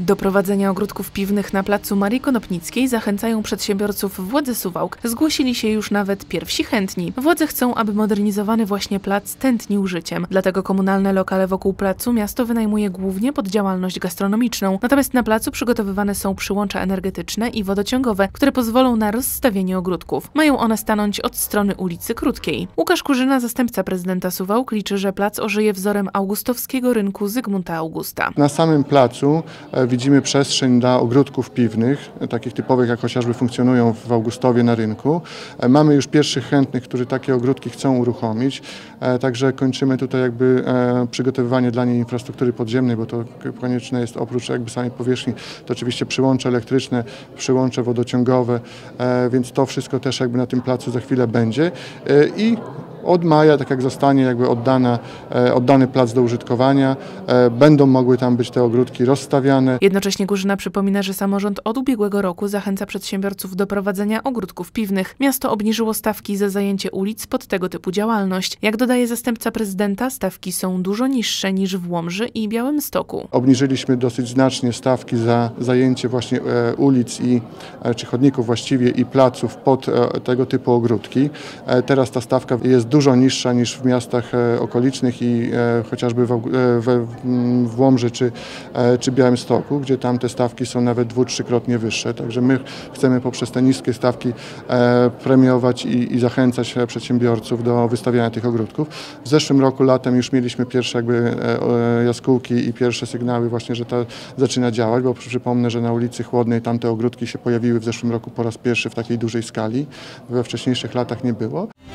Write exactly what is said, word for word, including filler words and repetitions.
Do prowadzenia ogródków piwnych na placu Marii Konopnickiej zachęcają przedsiębiorców władze Suwałk. Zgłosili się już nawet pierwsi chętni. Władze chcą, aby modernizowany właśnie plac tętnił życiem. Dlatego komunalne lokale wokół placu miasto wynajmuje głównie pod działalność gastronomiczną. Natomiast na placu przygotowywane są przyłącza energetyczne i wodociągowe, które pozwolą na rozstawienie ogródków. Mają one stanąć od strony ulicy Krótkiej. Łukasz Kurzyna, zastępca prezydenta Suwałk, liczy, że plac ożyje wzorem augustowskiego rynku Zygmunta Augusta. Na samym placu widzimy przestrzeń dla ogródków piwnych, takich typowych, jak chociażby funkcjonują w Augustowie na rynku. Mamy już pierwszych chętnych, którzy takie ogródki chcą uruchomić, także kończymy tutaj jakby przygotowywanie dla niej infrastruktury podziemnej, bo to konieczne jest oprócz jakby samej powierzchni, to oczywiście przyłącze elektryczne, przyłącze wodociągowe, więc to wszystko też jakby na tym placu za chwilę będzie. I od maja, tak jak zostanie jakby oddana, oddany plac do użytkowania, będą mogły tam być te ogródki rozstawiane. Jednocześnie Kurzyna przypomina, że samorząd od ubiegłego roku zachęca przedsiębiorców do prowadzenia ogródków piwnych. Miasto obniżyło stawki za zajęcie ulic pod tego typu działalność. Jak dodaje zastępca prezydenta, stawki są dużo niższe niż w Łomży i Białymstoku. Obniżyliśmy dosyć znacznie stawki za zajęcie właśnie ulic i czy chodników właściwie i placów pod tego typu ogródki. Teraz ta stawka jest dużo niższa niż w miastach okolicznych i chociażby w, w, w Łomży czy, czy Białymstoku, gdzie tam te stawki są nawet dwu-, trzykrotnie wyższe. Także my chcemy poprzez te niskie stawki premiować i, i zachęcać przedsiębiorców do wystawiania tych ogródków. W zeszłym roku latem już mieliśmy pierwsze jakby jaskółki i pierwsze sygnały właśnie, że to zaczyna działać, bo przypomnę, że na ulicy Chłodnej tamte ogródki się pojawiły w zeszłym roku po raz pierwszy w takiej dużej skali. We wcześniejszych latach nie było.